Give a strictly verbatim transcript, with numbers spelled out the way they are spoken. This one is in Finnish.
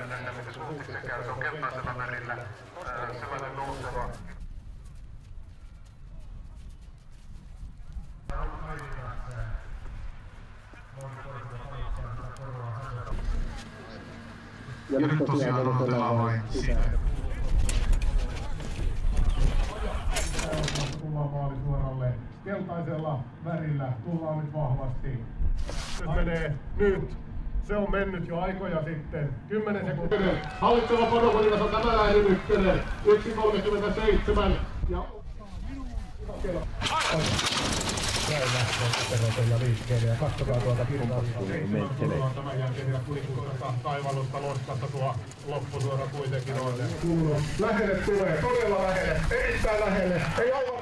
Finlandissa, mitä Suhtissa käy, se on keltaisella värillä, sellainen nouseva. Ja nyt tosiaan odotellaan vain sitä. Tullaan maalisuoralle keltaisella värillä, tullaan nyt vahvasti. Nyt menee nyt. Se on mennyt jo aikoja sitten. kymmenen sekuntia. Hallitseva padokuningas on tämä lähdön ykkönen. yksi kolmekymmentäseitsemän. Ja... Näin lähtee perotella liikkeelle ja katsotaan tuolta kirjausta. Seitsemän tämän jälkeen vielä kuninkuusta taivallusta loskasta tuo loppusuora kuitenkin on. Lähelle tulee, todella lähelle, erittäin lähelle. Ei aivan